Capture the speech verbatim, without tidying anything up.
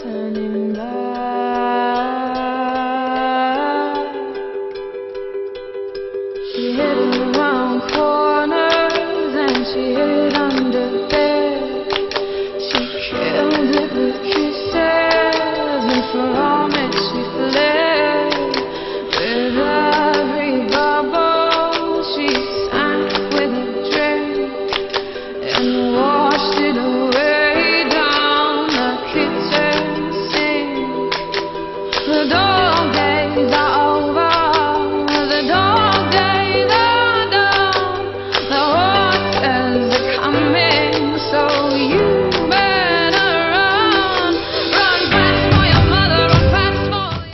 turning back. She hid around corners and she hid under bed. She killed it with kisses and from it she fled. With every bubble she sank with a drink and washed it away down the kitchen sink. The dog